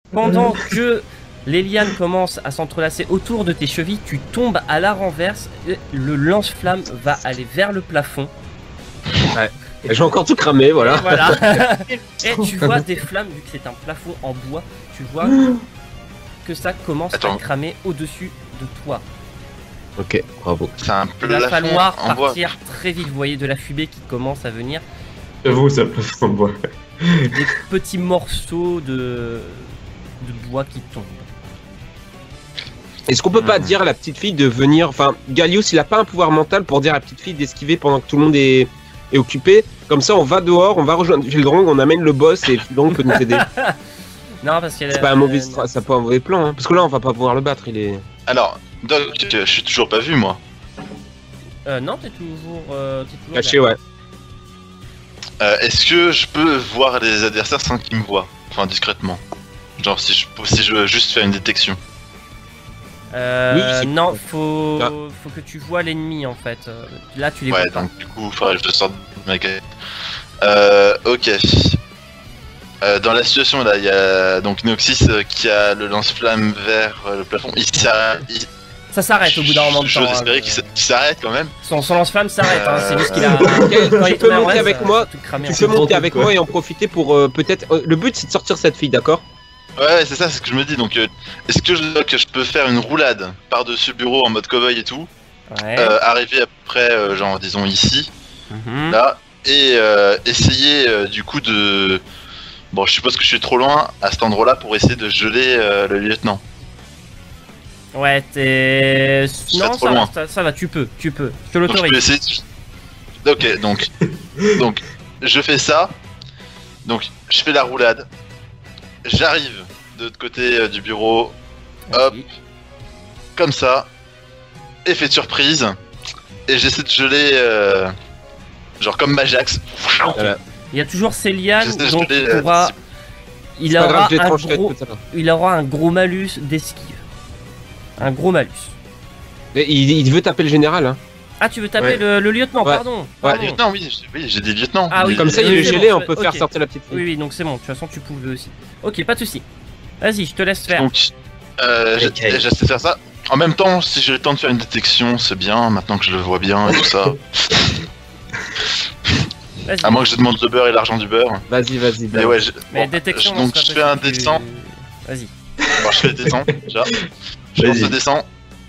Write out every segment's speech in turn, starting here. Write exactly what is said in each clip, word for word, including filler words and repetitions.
pendant que les lianes commencent à s'entrelacer autour de tes chevilles, tu tombes à la renverse. Le lance-flamme va aller vers le plafond. Ouais. J'ai encore tout cramé, voilà. Et, voilà. Et tu vois des flammes, vu que c'est un plafond en bois, tu vois que ça commence Attends. à cramer au-dessus de toi. Ok, bravo. C'est un Il va falloir partir très vite. Vous voyez de la fumée qui commence à venir. J'avoue, c'est un plafond en bois. Des petits morceaux de, de bois qui tombent. Est-ce qu'on peut pas mmh. dire à la petite fille de venir... Enfin, Gallius, il a pas un pouvoir mental pour dire à la petite fille d'esquiver pendant que tout le monde est... est occupé. Comme ça, on va dehors, on va rejoindre Fildrong, on amène le boss et Fildrong peut nous aider. Non, parce que... C'est pas un mauvais, euh, c'est pas un mauvais plan, hein. Parce que là, on va pas pouvoir le battre, il est... Alors, Doc, je suis toujours pas vu, moi. Euh, non, t'es toujours... Euh, toujours caché, ouais. Euh, Est-ce que je peux voir les adversaires sans qu'ils me voient? Enfin, discrètement. Genre, si je, si je veux juste faire une détection. Euh, oui, non, faut, ah. faut que tu vois l'ennemi en fait. Là, tu les ouais, vois pas. Ouais, donc du coup, il faudrait que je sorte de ma quête. Euh, ok. Euh, dans la situation là, il y a donc Noxys euh, qui a le lance-flamme vers euh, le plafond. Il s'arrête. Il... Ça s'arrête au bout d'un moment de temps. J'ose espérer hein, qu'il le... s'arrête quand même. Son, son lance-flamme s'arrête, euh... hein, c'est juste qu'il a. Tu peux monter avec moi. Tu peux monter avec moi et en profiter pour euh, peut-être. Euh, le but c'est de sortir cette fille, d'accord? Ouais, c'est ça, c'est ce que je me dis. Donc, euh, est-ce que je, que je peux faire une roulade par-dessus le bureau en mode cow-boy et tout, ouais. euh, arriver après, euh, genre, disons ici, mm-hmm. là, et euh, essayer euh, du coup de. Bon, je suppose que je suis trop loin à cet endroit-là pour essayer de geler euh, le lieutenant. Ouais, t'es. Non, trop ça, loin. Va, ça, ça va, tu peux, tu peux. Je te l'autorise. Essayer... Ok, donc, donc, je fais ça. Donc, je fais la roulade. J'arrive de l'autre côté euh, du bureau, hop, oui. Comme ça, effet de surprise, et j'essaie de geler, euh, genre comme Majax. Okay. Il y a toujours ces lianes, donc il, pourra... il, aura grave, un gros... il aura un gros malus d'esquive. Un gros malus. Mais il, il veut taper le général, hein. Ah, tu veux taper ouais. le, le lieutenant, ouais. pardon, ouais. pardon. Lieutenant, oui, oui j'ai des lieutenants. Ah, oui, comme ça, il est gelé, bon, on peut okay. faire sortir la petite fille. Oui, oui, donc c'est bon, de toute façon, tu pouvais aussi. Ok, pas de soucis. Vas-y, je te laisse faire. Donc, euh, okay. j'essaie de faire ça. En même temps, si j'ai le temps de faire une détection, c'est bien, maintenant que je le vois bien et tout ça. À moins que je demande le beurre et l'argent du beurre. Vas-y, vas-y. Mais ouais, je... Mais bon, détection, je... donc je fais un descend. Tu... Vas-y. Bon, je fais le descend, déjà. Je lance le descend.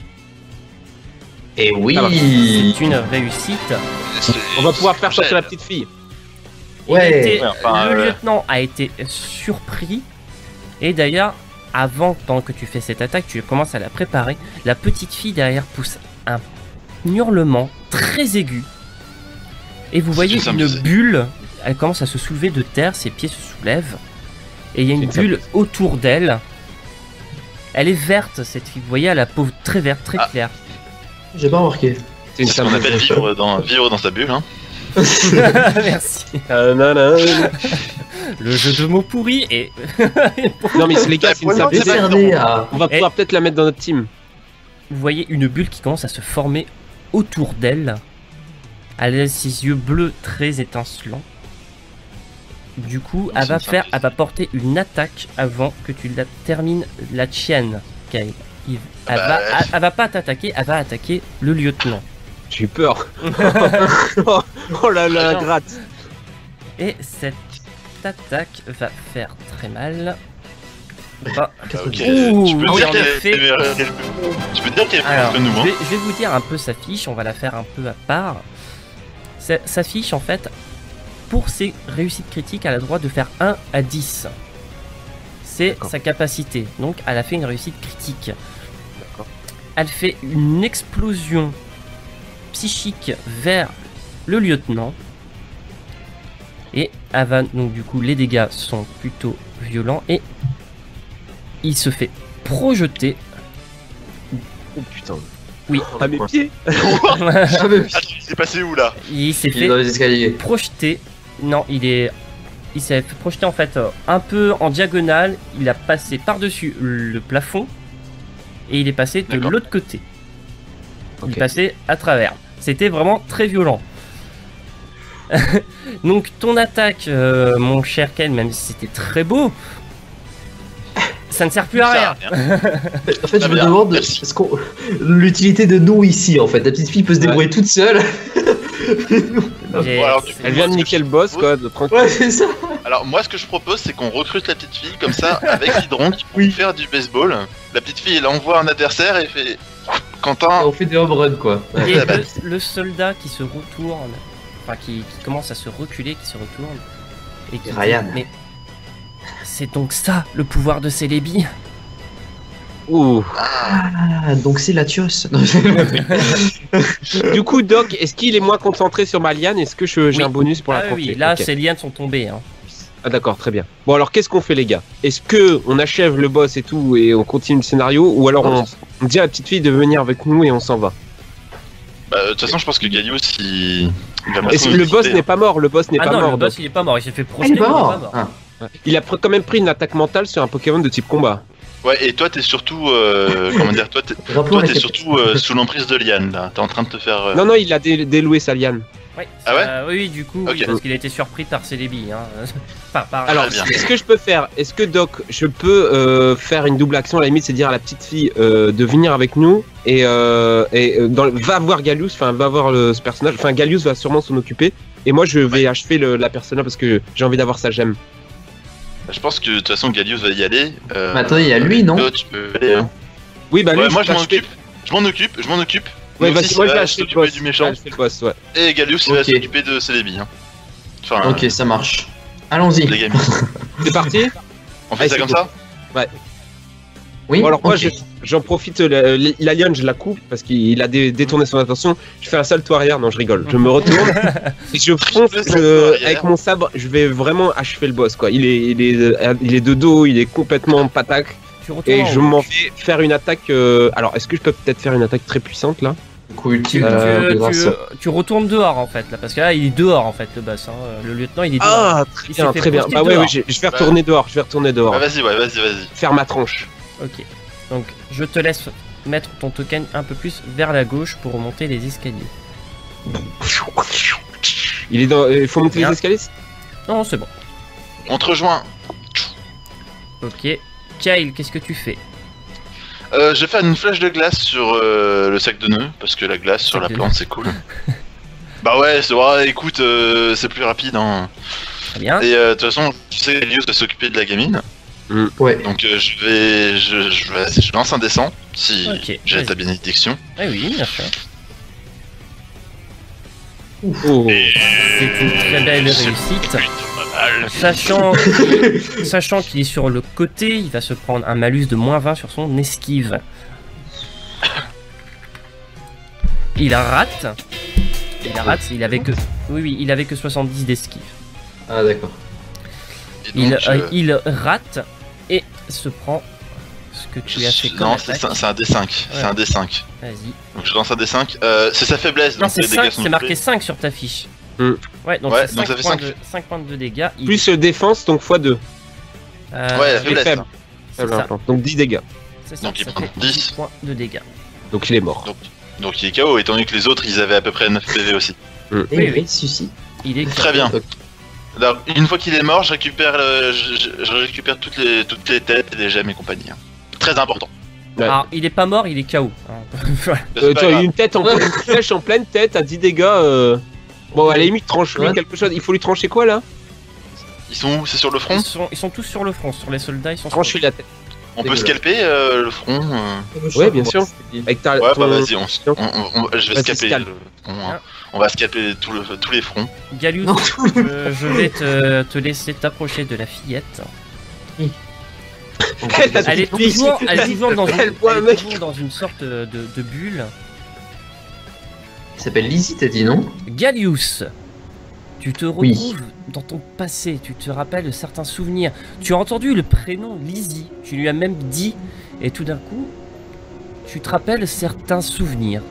Et oui, c'est une réussite. On va pouvoir faire sortir la petite fille. Ouais. Été, ouais enfin, le euh... lieutenant a été surpris. Et d'ailleurs, avant tant que tu fais cette attaque, tu commences à la préparer. La petite fille derrière pousse un hurlement très aigu. Et vous voyez une bulle. Elle commence à se soulever de terre. Ses pieds se soulèvent. Et il y a une bulle autour d'elle. Elle est verte cette fille. Vous voyez, elle a la peau très verte, très ah. claire. J'ai pas remarqué. C'est ce qu'on appelle vivre dans, vivre dans sa bulle, hein. Merci. Euh, non, non. Le jeu de mots pourri et... non mais les gars, c'est une cerner à... On va pouvoir peut-être la mettre dans notre team. Vous voyez une bulle qui commence à se former autour d'elle. Elle a ses yeux bleus très étincelants. Du coup, elle va faire, elle va porter une attaque avant que tu la termines la tienne, Kyle. Elle, bah, va, elle, elle va pas t'attaquer, elle va attaquer le lieutenant. J'ai eu peur. oh, oh là là, gratte. Et cette attaque va faire très mal. Ah, okay. Ouh, tu peux dire qu'elle fait... est Alors, nous, hein. je, vais, je vais vous dire un peu sa fiche, on va la faire un peu à part. Sa, sa fiche, en fait, pour ses réussites critiques, elle a le droit de faire un à dix. C'est sa capacité. Donc, elle a fait une réussite critique. Elle fait une explosion psychique vers le lieutenant. Et elle va, donc du coup, les dégâts sont plutôt violents. Et il se fait projeter. Oh putain. Oui. À mes pieds. C'est passé où là? Il s'est fait dans les escaliers. projeter. Non, il est... Il s'est fait projeter en fait un peu en diagonale. Il a passé par-dessus le plafond. Et il est passé de l'autre côté. Okay. Il est passé à travers. C'était vraiment très violent. Donc ton attaque, euh, mon cher Ken, même si c'était très beau, ça ne sert plus à rien. En fait, je Ah, me bien, demande merci. est-ce qu'on- l'utilité de nous ici, en fait. La petite fille peut se débrouiller toute seule. J'ai- Bon, alors, du coup, Elle moi, vient de ce que niquer je le boss, propose- quoi, de tranquille. Ouais, c'est ça. Alors moi ce que je propose c'est qu'on recrute la petite fille comme ça avec l'hydron qui peut Oui. faire du baseball. La petite fille elle envoie un adversaire et fait Et Quentin. on fait des home runs, quoi. Ouais. Et Ah bah. le, le soldat qui se retourne, enfin qui, qui commence à se reculer, qui se retourne, et qui Et Ryan. dit, mais c'est donc ça le pouvoir de Celebi. Ouh. Ah, donc c'est la Tios. Non, Du coup, Doc, est-ce qu'il est moins concentré sur ma liane? Est-ce que je- j'ai Oui. un bonus pour la Ah trancher? oui, là Ok. ces lianes sont tombées. Hein. Ah d'accord, très bien. Bon alors qu'est-ce qu'on fait les gars? Est-ce que on achève le boss et tout et on continue le scénario ou alors on, on dit à la petite fille de venir avec nous et on s'en va? Bah, de toute façon je pense que Gallius il. il va pas Est-ce trop que le nous boss quitter, n'est pas mort? Le boss n'est Ah pas non, mort. le boss Doc. il est pas mort, il s'est fait Ah, proster, il est pas il est mort. pas mort. Ah. Il a pr- quand même pris une attaque mentale sur un Pokémon de type combat. Ouais et toi t'es surtout euh, comment dire toi t'es Rappelons toi, la t'es cap- surtout euh, sous l'emprise de Liane là. T'es en train de te faire. euh, Non non, il a dé- déloué sa liane. Ouais, Ah ouais euh, oui, du coup, oui, Ok. parce qu'il a été surpris par Celebi. Hein. enfin, par... Alors, bien. ce que je peux faire, est-ce que Doc, je peux euh, faire une double action à la limite, c'est dire à la petite fille euh, de venir avec nous et, euh, et euh, dans, va voir Gallius, enfin va voir le, ce personnage, enfin Gallius va sûrement s'en occuper et moi je vais achever le, la personnage parce que j'ai envie d'avoir sa gemme. Je pense que de toute façon Gallius va y aller. Euh, Mais attends, il y a lui, non? toi, tu peux aller, hein. Oui bah lui, Ouais, moi je je peux m'en achever- occupe. Je m'en occupe, je m'en occupe. Ouais, Moi vas-y, aussi, moi je ça vais va acheter le s'occuper boss. du méchant. Ouais, je fais le boss, ouais. Et Gallius il va Ok. s'occuper de Celebi. Hein. Enfin, Ok, ça marche. Allons-y. les gamins. C'est parti. On fait Allez, ça c'est comme bon. ça Oui. Bon alors moi ok. je- j'en profite, la, la liane je la coupe parce qu'il a dé- détourné son attention. Je fais un salto arrière, non je rigole. Je me retourne et je fonce Le salto euh, arrière. avec mon sabre. Je vais vraiment achever le boss quoi. Il est, il est, euh, il est de dos, il est complètement pataque. Tu retournes Et en je haut. m'en vais faire une attaque. euh, Alors, est-ce que je peux peut-être faire une attaque très puissante là? Du coup, Tu, ultime. tu- euh, tu- grâce à- tu retournes dehors en fait là, parce que là il est dehors en fait le boss. Hein. Le lieutenant il est dehors. Ah, très Il s'est bien, fait très bien. projeter Bah ouais, dehors. ouais, je je vais retourner dehors. Je vais retourner dehors. Ah, vas-y, ouais, vas-y, vas-y. Faire ma tranche. Ok. Donc je te laisse mettre ton token un peu plus vers la gauche pour remonter les escaliers. Il est dans. Il faut monter Bien. les escaliers? Non, c'est bon. On te rejoint. Ok. Kyle, qu'est-ce que tu fais? Euh, je vais faire une flèche de glace sur euh, le sac de nœuds, parce que la glace sur Sac la de plante c'est cool. Bah ouais, c'est vrai, écoute, euh, c'est plus rapide. Hein. Très bien. Et euh, de toute façon, tu sais, Elios va s'occuper de la gamine. Ouais. Donc euh, je vais. Je, je, vais- je lance un dessin, si Ok, j'ai vas-y. ta bénédiction. Ah oui, bien sûr. Oh. C'est une très belle réussite. Sachant, sachant qu'il est sur le côté, il va se prendre un malus de moins vingt sur son esquive. Il rate. Il rate, il avait que. Oui, oui, il avait que soixante-dix d'esquive. Ah, d'accord. Et Il, donc, euh, euh, il rate et se prend ce que tu as fait comme non, c'est attaque. c'est un D cinq. C'est Ouais. un D cinq. Vas-y. Donc je lance un D cinq. Euh, c'est sa faiblesse. Non, donc c'est les dégâts cinq, sont c'est marqué doublés. cinq sur ta fiche. Hmm. Ouais, donc Ouais, c'est donc cinq ça fait points, cinq. de, cinq points de dégâts. Il- Plus euh, défense, donc fois deux. euh, Ouais, la il est faiblesse. faible. Ah, c'est Faible ça, implant. Donc dix dégâts. c'est ça, Donc il ça prend fait dix. dix points de dégâts. Donc il est mort. Donc il est K O, étant donné que les autres ils avaient à peu près neuf P V aussi. Et Oui, il oui. ressuscite. Il est Très bien. Ok. Alors, une fois qu'il est mort, je récupère, le- je, je- je récupère toutes les, toutes les têtes, les gemmes et compagnie. hein. Très important. Ouais. Alors, il est pas mort, il est K O. hein. Voilà. C'est Euh, pas tu as grave. une tête en pleine une flèche en pleine tête à dix dégâts. euh, Bon, à la limite, tranche-lui Ouais. quelque chose. Il faut lui trancher quoi là? Ils sont où? C'est sur le front? Ils sont, ils sont tous sur le front, sur les soldats, ils sont sur Tranche-lui la tête. On peut Dégueulasse. scalper euh, le front euh. Ouais, bien sûr. Avec ta. Ouais, ton- bah vas-y, on, s- on- on- on- je vais Vas-y, scalper scalpe. le front, hein. Hein. On va scalper tout le- tous les fronts. Galus, Non. je, je vais te, te laisser t'approcher de la fillette. Elle a Elle est dit- toujours, elle est toujours dans, une, Elle voit un elle est mec. toujours dans une sorte de, de bulle. Il s'appelle Lizzie, t'as dit non? Gallius, tu te retrouves Oui. dans ton passé, tu te rappelles certains souvenirs. Tu as entendu le prénom Lizzie, tu lui as même dit, et tout d'un coup, tu te rappelles certains souvenirs.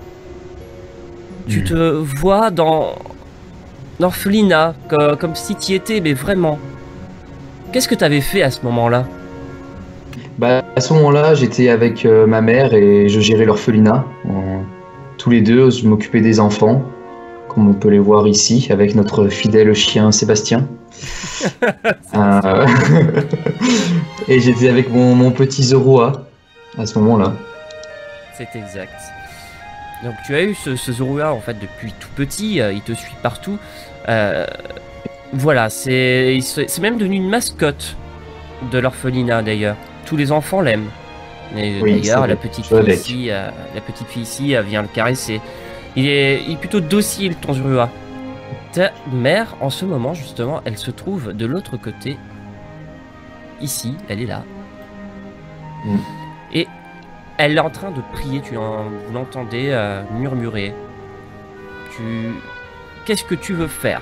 Tu Hmm. te vois dans l'orphelinat, co- comme si tu y étais, mais vraiment. Qu'est-ce que tu avais fait à ce moment-là? Bah, à ce moment-là, j'étais avec euh, ma mère et je gérais l'orphelinat. On- Tous les deux, je m'occupais des enfants, comme on peut les voir ici, avec notre fidèle chien Sébastien. Euh, Et j'étais avec mon, mon petit Zorua à ce moment-là. C'est exact. Donc tu as eu ce, ce Zorua en fait depuis tout petit, euh, il te suit partout. Euh, voilà, c'est c'est même devenu une mascotte de l'orphelinat d'ailleurs. Tous les enfants l'aiment. Et Oui, d'ailleurs c'est la vrai, petite je suis fille avec. ici, euh, la petite fille ici euh, vient le caresser. Il est, il est plutôt docile ton Zorua. Ta mère en ce moment justement, elle se trouve de l'autre côté. Ici, elle est là. Mm. Et elle est en train de prier, tu en- vous l'entendez euh, murmurer. Tu... Qu'est-ce que tu veux faire?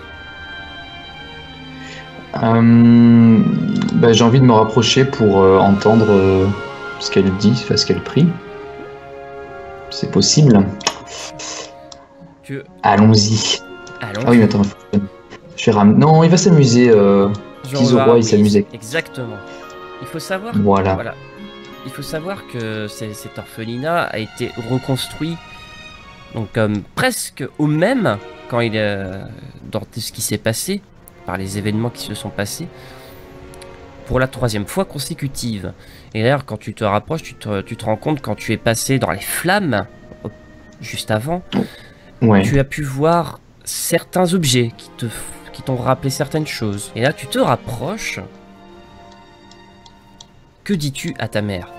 Euh, bah, j'ai envie de me rapprocher pour euh, entendre euh, ce qu'elle dit, enfin, ce qu'elle prie. C'est possible. Tu... Allons-y. Allons. Ah oui, mais attends, faut- je vais ram... Non, il va s'amuser. Euh... petit Zorua, il s'amusait. Exactement. Il faut savoir... Voilà. Voilà. Il faut savoir que c'est- cet orphelinat a été reconstruit donc comme presque au même quand il est dans tout ce qui s'est passé par les événements qui se sont passés pour la troisième fois consécutive. Et d'ailleurs quand tu te rapproches, tu te, tu te rends compte quand tu es passé dans les flammes euh, juste avant, Ouais. tu as pu voir certains objets qui te qui t'ont rappelé certaines choses. Et là tu te rapproches. Que dis-tu à ta mère?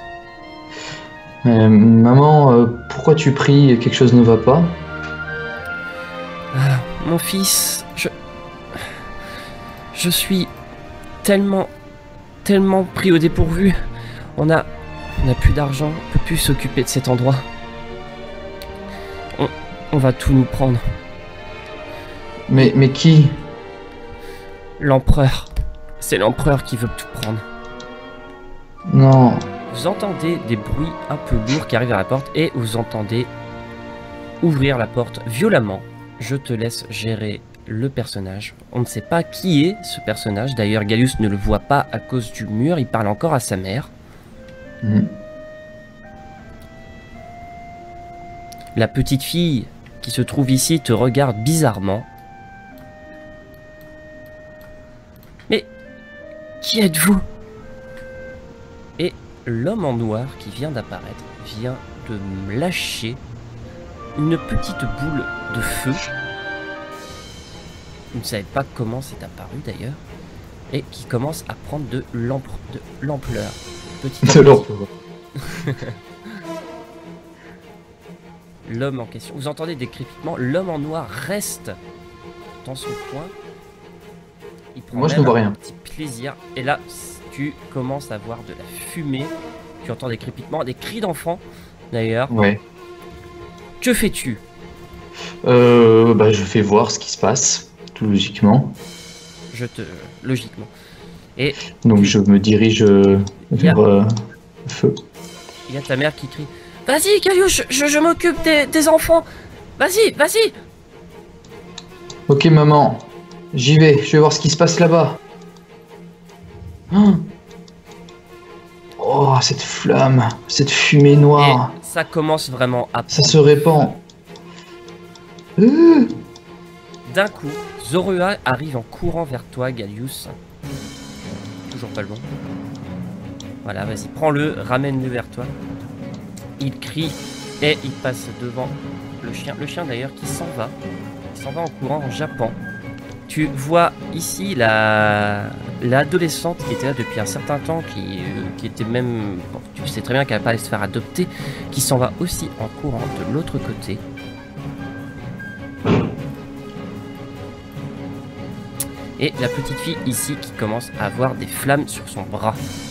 Euh, maman, euh, pourquoi tu pries? Quelque chose ne va pas? Ah, mon fils, je... Je suis tellement... tellement pris au dépourvu. On a... On n'a plus d'argent, on peut plus s'occuper de cet endroit. On... on va tout nous prendre. Mais, mais qui? L'empereur. C'est l'empereur qui veut tout prendre. Non. Vous entendez des bruits un peu lourds qui arrivent à la porte et vous entendez ouvrir la porte violemment. Je te laisse gérer le personnage. On ne sait pas qui est ce personnage. D'ailleurs, Gallius ne le voit pas à cause du mur. Il parle encore à sa mère. Mm. La petite fille qui se trouve ici te regarde bizarrement. Mais qui êtes-vous? Et l'homme en noir qui vient d'apparaître vient de me lâcher une petite boule de feu. Vous ne savez pas comment c'est apparu d'ailleurs. Et qui commence à prendre de l'ampleur. De l'ampleur. Petit à De petit. l'empereur. L'homme en question. Vous entendez des crépitements. L'homme en noir reste dans son coin. Il prend Moi, je même ne vois un rien. petit plaisir. Et là, tu commences à voir de la fumée. Tu entends des crépitements, des cris d'enfants d'ailleurs. Ouais. Que fais-tu? Euh, bah, je fais voir ce qui se passe, tout logiquement. Je te... Logiquement. Et Donc je me dirige euh, vers euh, le feu. il y a ta mère qui crie. Vas-y, Gallius, je, je, je m'occupe des, des enfants. Vas-y, vas-y. Ok maman, j'y vais, je vais voir ce qui se passe là-bas. Hein. Oh, cette flamme, cette fumée Et noire, ça commence vraiment à ça prendre. se répand. Euh, D'un coup, Zorua arrive en courant vers toi, Gallius. Toujours pas le bon. Voilà, vas-y, prends-le, ramène-le vers toi. Il crie et il passe devant le chien. Le chien d'ailleurs qui s'en va. Il s'en va en courant en jappant. Tu vois ici la l'adolescente qui était là depuis un certain temps, qui, euh, qui était même... Bon, tu sais très bien qu'elle va pas aller se faire adopter, qui s'en va aussi en courant de l'autre côté. Et la petite fille ici qui commence à avoir des flammes sur son bras.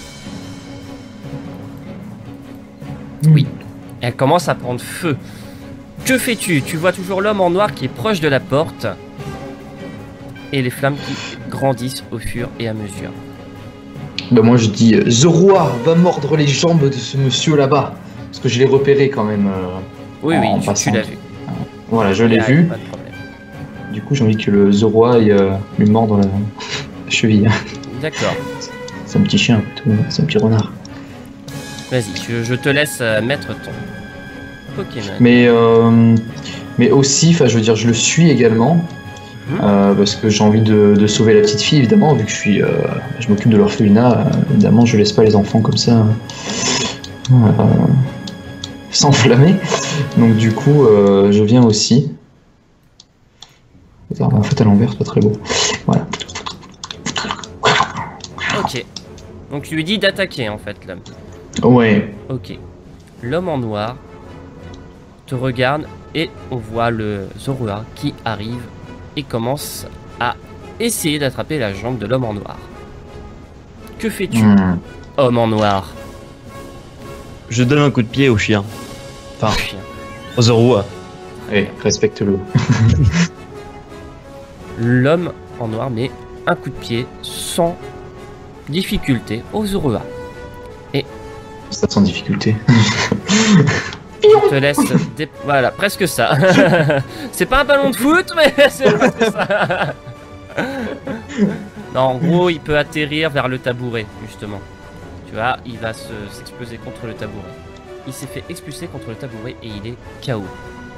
Oui, elle commence à prendre feu. Que fais-tu? Tu vois toujours l'homme en noir qui est proche de la porte. Et les flammes qui grandissent au fur et à mesure. Bah moi je dis, euh, Zorua va mordre les jambes de ce monsieur là-bas. Parce que je l'ai repéré quand même. euh, Oui, En- oui, en tu, tu passant. l'as vu. Voilà, je l'ai Il y a vu. Pas de problème. Du coup j'ai envie que le Zorua aille, euh, lui mordre la, la cheville. D'accord. C'est un petit chien, plutôt, c'est un petit renard. Vas-y, je, je te laisse euh, mettre ton Pokémon. Mais, euh, mais aussi, enfin, je veux dire, je le suis également. euh, parce que j'ai envie de, de sauver la petite fille, évidemment, vu que je suis, euh, je m'occupe de l'orphelinat. Euh, évidemment, je laisse pas les enfants comme ça euh, s'enflammer. Donc du coup, euh, je viens aussi. Attends, en fait, à l'envers, c'est pas très beau. Voilà. Ok. Donc tu lui dis d'attaquer en fait l'homme. Ouais. Ok. L'homme en noir te regarde et on voit le Zorua qui arrive et commence à essayer d'attraper la jambe de l'homme en noir. Que fais-tu, Hmm. homme en noir? Je donne un coup de pied au chien. Enfin, Chien. au Zorua. Eh, respecte-le. L'homme en noir met un coup de pied sans difficulté au Zorua. Ça sans difficulté. Je te laisse... dé- Voilà, presque ça. C'est pas un ballon de foot, mais c'est presque ça. Non, en gros, il peut atterrir vers le tabouret, justement. Tu vois, il va se- s'exploser contre le tabouret. Il s'est fait expulser contre le tabouret et il est K O.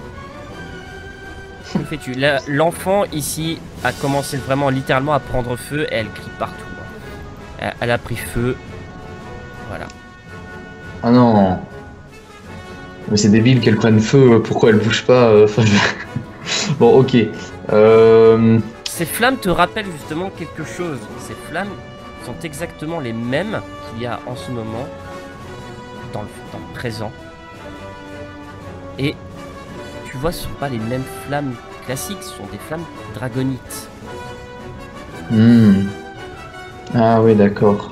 Que fais-tu? La- L'enfant, ici, a commencé vraiment, littéralement, à prendre feu et elle crie partout. Elle, elle a pris feu. Voilà. Ah non. Mais c'est débile qu'elle prenne feu, pourquoi elle bouge pas euh, enfin, je- Bon, ok. Euh... Ces flammes te rappellent justement quelque chose. Ces flammes sont exactement les mêmes qu'il y a en ce moment dans le, dans le présent. Et tu vois, ce ne sont pas les mêmes flammes classiques, ce sont des flammes dragonites. hmm. Ah oui, d'accord.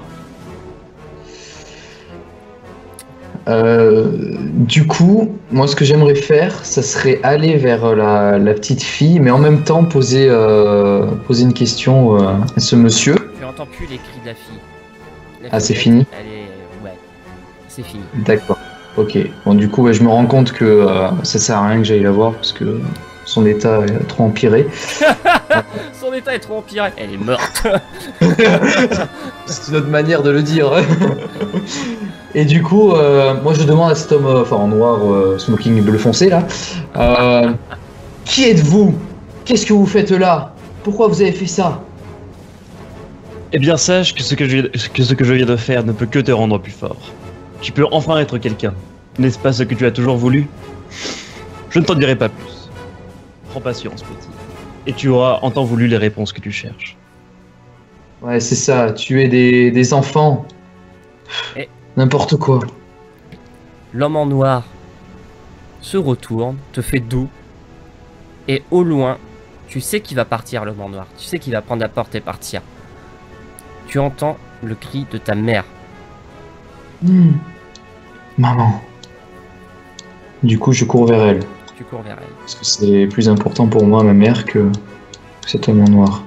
Euh, du coup, moi ce que j'aimerais faire, ça serait aller vers la, la petite fille, mais en même temps poser, euh, poser une question euh, à ce monsieur. Tu n'entends plus les cris de la fille. La Ah, c'est fillette, fini? Elle est... Ouais, c'est fini. D'accord. Ok. Bon, du coup, ouais, je me rends compte que euh, ça sert à rien que j'aille la voir parce que son état est trop empiré. Son état est trop empiré. Elle est morte. C'est une autre manière de le dire. Et du coup, euh, moi je demande à cet homme, euh, enfin en noir, euh, smoking bleu foncé là, euh, qui êtes-vous? Qu'est-ce que vous faites là? Pourquoi vous avez fait ça? Eh bien, sache que ce que, je, que ce que je viens de faire ne peut que te rendre plus fort. Tu peux enfin être quelqu'un. N'est-ce pas ce que tu as toujours voulu? Je ne t'en dirai pas plus. Prends patience, petit. Et tu auras en temps voulu les réponses que tu cherches. Ouais, c'est ça, tuer des, des enfants. Et- N'importe quoi. L'homme en noir se retourne, te fait dos, et au loin, tu sais qu'il va partir, l'homme en noir. Tu sais qu'il va prendre la porte et partir. Tu entends le cri de ta mère. Hmm. Maman. Du coup, je cours vers elle. Tu cours vers elle. Parce que c'est plus important pour moi, ma mère, que cet homme en noir.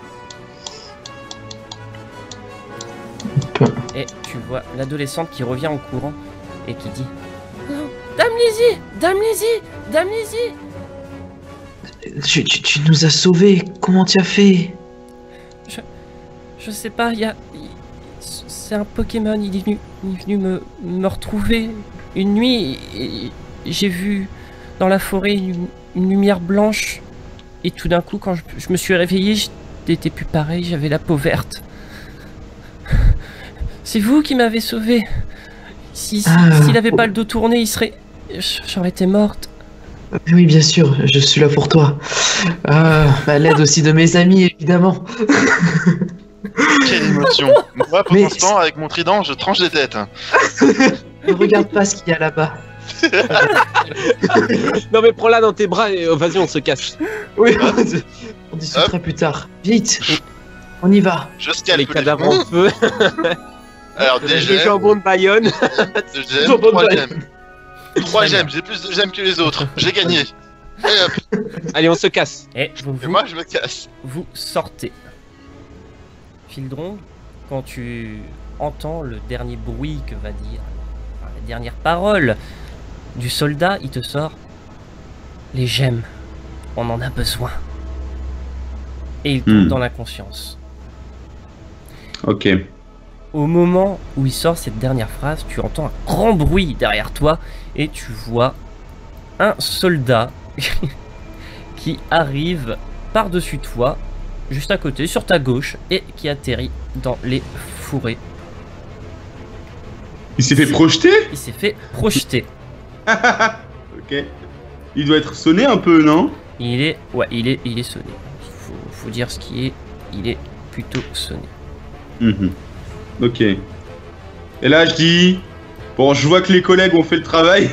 Hop. Et tu vois l'adolescente qui revient en courant et qui dit non, Dame Lizzie, Dame Lizzie, Dame Lizzie. Tu, tu- tu nous as sauvés, comment tu as fait? Je sais pas, il y a. il- C'est un Pokémon, il est venu, il est venu me, me retrouver une nuit et j'ai vu dans la forêt une, une lumière blanche. Et tout d'un coup, quand je, je me suis réveillé, je n'étais plus pareil, j'avais la peau verte. C'est vous qui m'avez sauvé. Si, si- Ah. s'il avait pas le dos tourné, il serait. J'aurais été morte. Oui, bien sûr, je suis là pour toi. Ah, à l'aide aussi de mes amis, évidemment. Quelle émotion. Moi, pour Mais- l'instant, avec mon trident, je tranche des têtes. Ne regarde pas ce qu'il y a là-bas. Non mais prends-la dans tes bras et euh, vas-y on se cache. Oui, on discutera plus tard. Vite, on y va. Je Les scalpe cadavres en feu, Alors, des les gemmes, jambons de Bayonne. deux gemmes, Jambon de trois Bayonne. gemmes. Trois gemmes, j'ai plus de gemmes que les autres. J'ai gagné. Et hop, Allez on se casse. Et vous, et vous, moi, je me casse. vous sortez. Fildron, quand tu entends le dernier bruit que va dire, enfin, la dernière parole du soldat, il te sort les gemmes. On en a besoin. Et il tombe Hmm. dans l'inconscience. Ok. Au moment où il sort cette dernière phrase, tu entends un grand bruit derrière toi et tu vois un soldat qui arrive par-dessus toi, juste à côté, sur ta gauche, et qui atterrit dans les fourrés. Il s'est fait projeter? Il s'est fait projeter. Ok. Il doit être sonné un peu, non? Il est, ouais, il est, il est sonné. Faut, faut dire ce qui est, il est plutôt sonné. Mhm. Ok. Et là, je dis... Bon, je vois que les collègues ont fait le travail.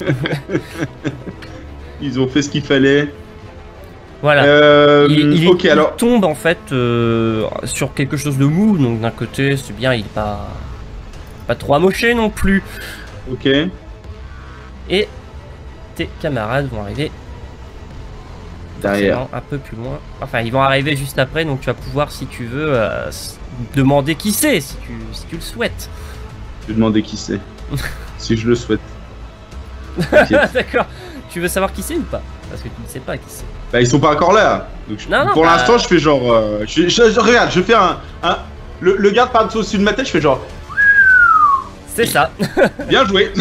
Ils ont fait ce qu'il fallait. Voilà. Euh, il, il, ok, il alors... tombe en fait euh, sur quelque chose de mou, donc d'un côté c'est bien, il est pas pas trop amoché non plus. Ok. Et tes camarades vont arriver Derrière. forcément un peu plus loin. Enfin, ils vont arriver juste après, donc tu vas pouvoir, si tu veux, euh, demander qui c'est, si tu, si tu le souhaites. Je vais demander qui c'est. Si je le souhaite. D'accord. Tu veux savoir qui c'est ou pas? Parce que tu ne sais pas qui c'est. Bah, ils sont pas encore là. Donc, je- Non, non, pour bah- l'instant, je fais genre. euh, je, je- je- regarde, je fais un. un- le, le garde par au-dessus de ma tête, je fais genre. C'est ça. Bien joué.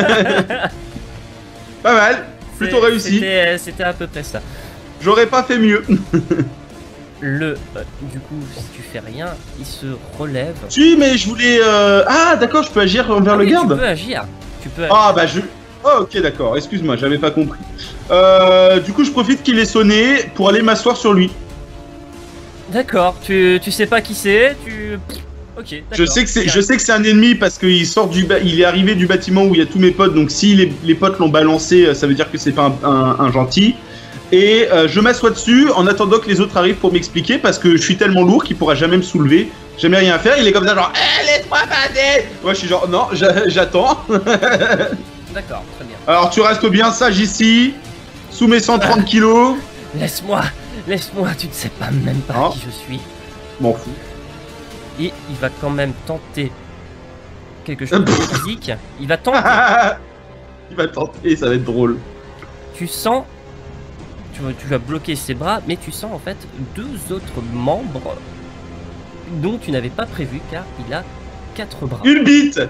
Pas mal. Plutôt C'est- réussi. C'était c'était à peu près ça. J'aurais pas fait mieux. Le, euh, du coup, si tu fais rien, il se relève. Si, mais je voulais. euh, Ah, d'accord, je peux agir envers Ah le oui, garde. Tu peux agir. Tu peux agir. Ah, bah je. Oh, ok, d'accord. Excuse-moi, j'avais pas compris. Euh, du coup, je profite qu'il ait sonné pour aller m'asseoir sur lui. D'accord. Tu, tu sais pas qui c'est. Tu. Ok. Je d'accord. sais que c'est, Tiens. je sais que c'est un ennemi parce qu'il sort du, ba- il est arrivé du bâtiment où il y a tous mes potes. Donc si les, les potes l'ont balancé, ça veut dire que c'est pas un, un- un gentil. Et euh, je m'assois dessus en attendant que les autres arrivent pour m'expliquer parce que je suis tellement lourd qu'il pourra jamais me soulever, jamais rien faire. Il est comme ça genre, eh, laisse-moi passer. Moi je suis genre, non, j'a- j'attends. D'accord. Très bien. Alors tu restes bien sage ici, sous mes cent trente kilos. Laisse-moi. Laisse-moi. Tu ne sais pas même pas Ah. qui je suis. Je m'en fous. Et il va quand même tenter quelque chose de physique. Il va tenter. Il va tenter, ça va être drôle. Tu sens. Tu vas, tu vas bloquer ses bras, mais tu sens en fait deux autres membres dont tu n'avais pas prévu car il a quatre bras. Une bite.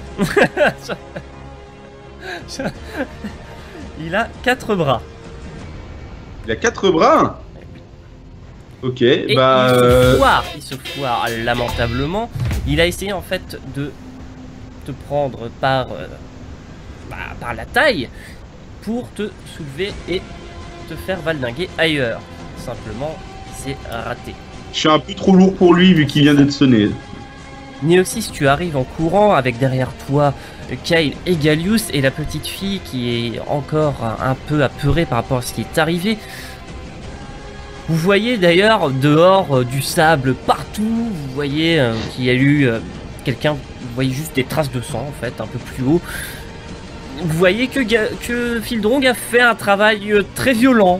Il a quatre bras. Il a quatre bras. Ok, Et bah. il euh, se foire, il se foire lamentablement. Il a essayé en fait de te prendre par, euh, bah, par la taille pour te soulever et te faire valdinguer ailleurs. Simplement, c'est raté. Je suis un peu trop lourd pour lui vu qu'il vient d'être sonné. Neoxys, tu arrives en courant avec derrière toi Kyle et Gallius et la petite fille qui est encore un peu apeurée par rapport à ce qui est arrivé. Vous voyez d'ailleurs dehors euh, du sable partout, vous voyez euh, qu'il y a eu euh, quelqu'un, vous voyez juste des traces de sang en fait, un peu plus haut. Vous voyez que, Ga- que Fildrong a fait un travail euh, très violent.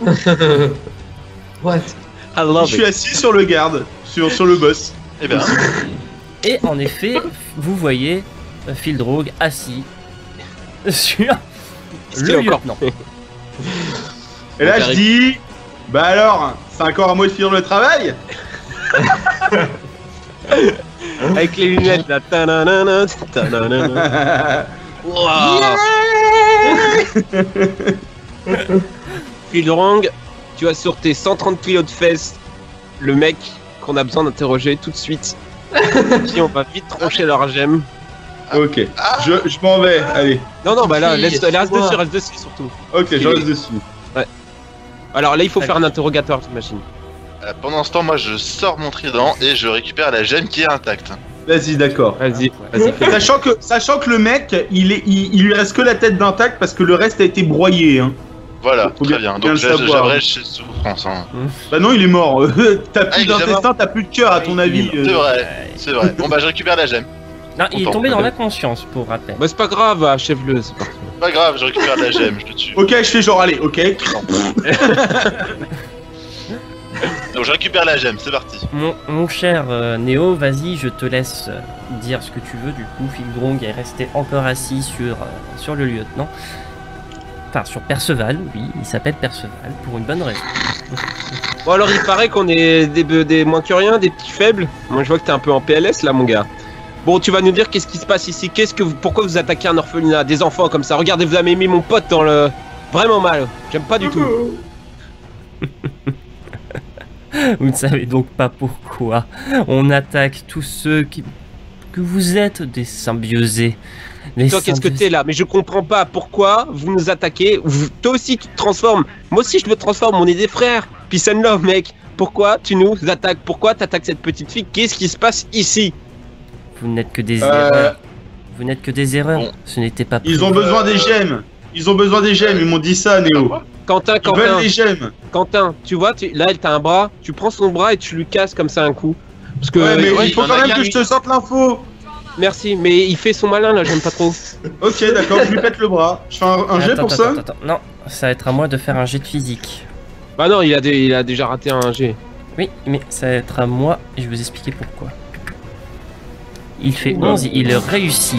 What? I love Je suis it. assis sur le garde, sur, sur le boss. Eh ben, Et en effet, vous voyez euh, Fildrong assis sur Qu'est-ce qu'il le a encore lieutenant. Et là, je J'arrive. dis. Bah alors, c'est encore à moi de finir le travail. Avec les lunettes là. Ta-na-na-na, ta-na-na-na. Wouah. Fildrong, tu as sur tes cent trente kilos de fesses le mec qu'on a besoin d'interroger tout de suite. Qui on va vite trancher leur gemme. Ok, je, je m'en vais, allez. Non, non, bah là, Oui, laisse, reste excuse-moi. dessus, reste dessus surtout. Ok, je reste dessus. Alors là, il faut faire un interrogatoire, j'imagine. euh, pendant ce temps, moi je sors mon trident et je récupère la gemme qui est intacte. Vas-y, d'accord. Vas-y, vas-y. fais- Sachant que, sachant que le mec, il, est, il, il lui reste que la tête d'intacte parce que le reste a été broyé. Hein. Voilà, Faut très bien- bien. bien Donc le là, savoir. j'abrège chez souffrance. Hein. Bah non, il est mort. T'as Ah, plus il est déjà d'intestin, t'as plus de cœur à ton Oui, avis. il est C'est euh. vrai, c'est vrai. Bon bah je récupère la gemme. Non, il est Content, tombé dans ouais. la conscience, pour rappel. Bah, c'est pas grave, achève-le. c'est parti. Pas grave, je récupère la gemme, je le tue. Ok, je fais genre, allez, ok. Donc je récupère la gemme, c'est parti. Mon, mon cher euh, Néo, vas-y, je te laisse euh, dire ce que tu veux. Du coup, Fildrong est resté encore assis sur, euh, sur le lieutenant. Enfin, sur Perceval, oui, il s'appelle Perceval, pour une bonne raison. Bon, alors il paraît qu'on est des, des moins que rien, des petits faibles. Moi, je vois que t'es un peu en P L S là, mon gars. Bon, tu vas nous dire qu'est-ce qui se passe ici. Qu'est-ce que vous, pourquoi vous attaquez un orphelinat, des enfants comme ça. Regardez, vous avez mis mon pote dans le vraiment mal. J'aime pas du tout. Vous ne savez donc pas pourquoi on attaque tous ceux qui... que vous êtes des symbiosés. Les Toi, qu'est-ce que symbiosés. t'es là? Mais je comprends pas pourquoi vous nous attaquez. Vous- Toi aussi, tu te transformes. Moi aussi, je me transforme. On est des frères. Peace and love, mec. Pourquoi tu nous attaques? Pourquoi t'attaques cette petite fille? Qu'est-ce qui se passe ici? Vous n'êtes que des Euh, erreurs. Vous n'êtes que des erreurs. Bon. Ce n'était pas Ils ont besoin des gemmes. Ils ont besoin des gemmes, ils m'ont dit ça, Néo. Quentin, Ils Quentin, veulent des gemmes. Quentin, tu vois, tu- là, t'as un bras. Tu prends son bras et tu lui casses comme ça un coup. Parce que. Ouais, mais ouais, il faut il quand en a même que gagné. je te sorte l'info. Merci, mais il fait son malin là, j'aime pas trop. Ok, d'accord, je lui pète le bras. Je fais un, un jet Attends, pour attends, ça. attends, attends. Non, ça va être à moi de faire un jet de physique. Bah non, il a, dé- il a déjà raté un G. Oui, mais ça va être à moi et je vais vous expliquer pourquoi. Il fait Oula. onze, il réussit.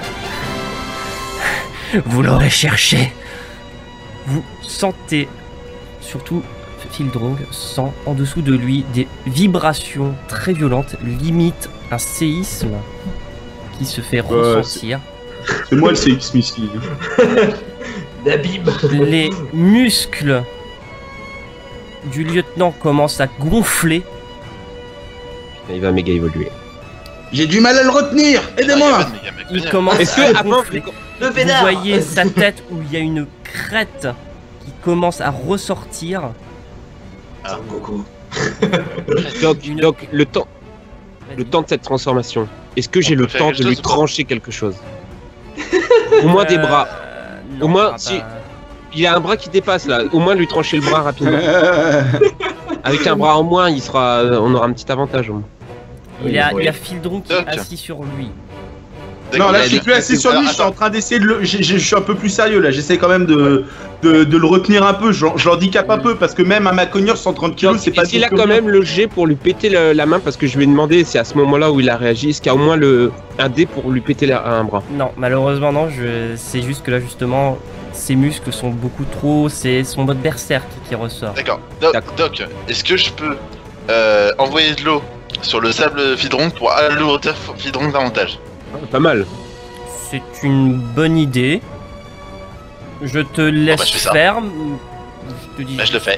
Vous l'aurez cherché. Vous sentez, surtout Fildrong sent en dessous de lui des vibrations très violentes, limite un séisme qui se fait Ouais, ressentir. C'est moi le C X missile. Dabib. Les muscles du lieutenant commencent à gonfler. Il va méga évoluer. J'ai du mal à le retenir. Aidez-moi. Il commence Est-ce à que avant, gonfler. Le Vous vénard. voyez sa tête où il y a une crête qui commence à ressortir. Goku. Doc, Doc, le temps, le temps de cette transformation, est-ce que j'ai On le peut faire temps quelque de lui chose ou pas trancher quelque chose? Au moins des bras. Euh, Au non, moins, ah si- bah, Il a un bras qui dépasse là. Au moins lui trancher le bras rapidement. Euh, Avec un bras en moins, il sera, on aura un petit avantage. au moins. Il y a, Oui. il y a Fildron qui est Doc. assis sur lui. Non, là, il je suis a- plus assis sur lui, Alors, je suis en train d'essayer de le. j'ai- j'ai- Je suis un peu plus sérieux là, j'essaie quand même de, de, de le retenir un peu. Je, je l'handicape un peu parce que même à ma cognure, cent trente kilos, c'est pas Est-ce qu'il a du tout quand bien. même le G pour lui péter le- la main? Parce que je lui ai demandé, c'est à ce moment-là où il a réagi, est-ce qu'il y a au moins le, un dé pour lui péter la- un bras? Non, malheureusement non, je... c'est juste que là justement, ses muscles sont beaucoup trop, c'est son mode berserk qui ressort. D'accord. Doc, D'accord. Doc, est-ce que je peux euh, envoyer de l'eau sur le sable Fidron pour alourdir Fidron davantage? Pas mal. C'est une bonne idée. Je te laisse bah, je fais ça. faire. Je te dis. Bah, je le fais.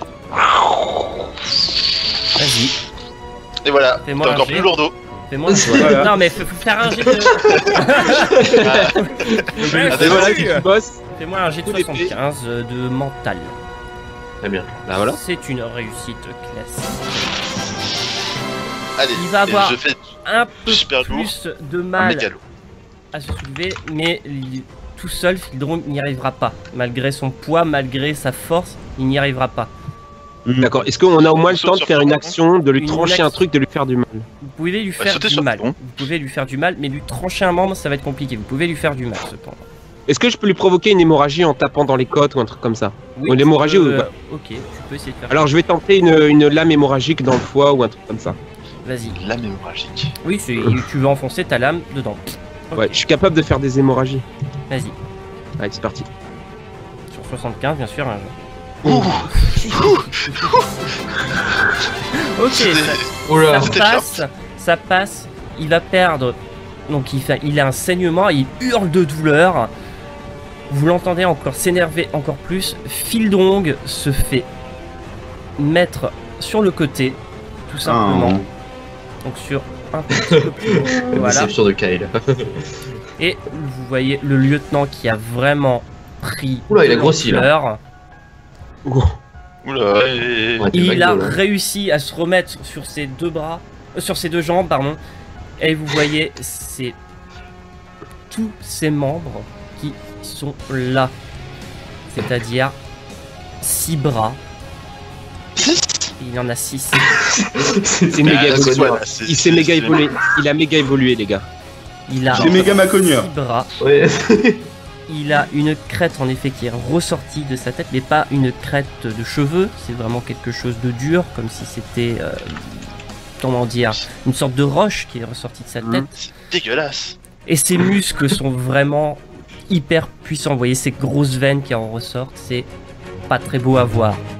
Vas-y, Et voilà, t'es Fais-moi un encore jet. plus lourdeau. fais-moi un jet. Voilà. Non mais faut faut faire un jet de. Ah, Ouais, Ah, Et voilà, désolé. tu bosses. Fais-moi un jet de Coup d'épée. soixante-quinze de mental. Très bien. Bah voilà. C'est une réussite classique. Allez, Il va et avoir je fais Un peu Super lourd. plus de un mal mégalo. à se soulever, mais il- tout seul, Fildron n'y arrivera pas. Malgré son poids, malgré sa force, il n'y arrivera pas. D'accord. Est-ce qu'on a au moins le Saute temps de sur faire son une tronc. action, de lui Une trancher action. un truc, de lui faire du mal? Vous pouvez lui Ouais, faire sauter du sur mal. le tronc. Vous pouvez lui faire du mal, mais lui trancher un membre, ça va être compliqué. Vous pouvez lui faire du mal, cependant. Est-ce que je peux lui provoquer une hémorragie en tapant dans les côtes ou un truc comme ça? Oui, Ou tu l'hémorragie peux, ou- euh, Ok, tu peux essayer de faire Alors je vais tenter une, une lame hémorragique dans le foie ou un truc comme ça. ça. Vas-y. Lame hémorragique. Oui, c'est- tu veux enfoncer ta lame dedans. Ok, Ouais, je suis capable de faire des hémorragies. Vas-y. Allez, c'est parti. Sur soixante-quinze, bien sûr. hein. Ouh, Ok, ça, Oula. ça C'était passe, ça passe, il va perdre, donc il, fait, il a un saignement, il hurle de douleur, vous l'entendez encore s'énerver encore plus, Fildrong se fait mettre sur le côté, tout simplement, donc sur un petit peu plus haut, voilà, Déception de Kyle. et vous voyez le lieutenant qui a vraiment pris Oula, il a de grossi, là. l'ampleur. Oula, ouais. Ouais, t'es Il a McDo, là. réussi à se remettre sur ses deux bras, euh, sur ses deux jambes, pardon. Et vous voyez, c'est tous ses membres qui sont là. C'est-à-dire six bras. Il y en a six. C'est Mais méga là, c'est évolué. quoi, là C'est- Il s'est c'est- méga c'est- évolué. Il a méga évolué, les gars. Il a J'ai méga ma cognure. six bras. Ouais. Il a une crête en effet qui est ressortie de sa tête, mais pas une crête de cheveux. C'est vraiment quelque chose de dur, comme si c'était, euh, comment dire, une sorte de roche qui est ressortie de sa Mhm. tête. C'est dégueulasse. Et ses muscles sont vraiment hyper puissants. Vous voyez ces grosses veines qui en ressortent. C'est pas très beau à voir.